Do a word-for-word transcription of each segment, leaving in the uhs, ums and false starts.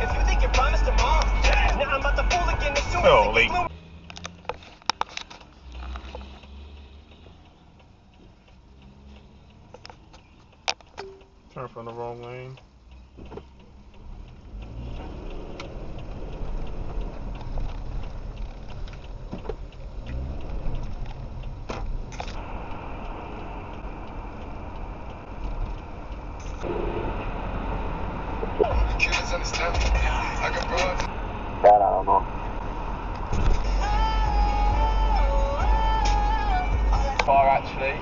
If you think you promised tomorrow, yeah. Now I'm about to fool again as soon as Holy. it gets Turn from the wrong lane. Kids understand me. I got broad. That I don't know. Car actually.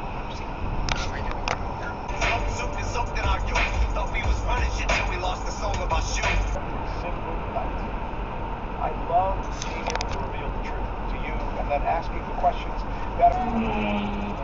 Soup is soaked in our youth. Thought we was running shit till we lost the soul of our shoe. Simple fact. I love being able to reveal the truth to you and then asking the questions that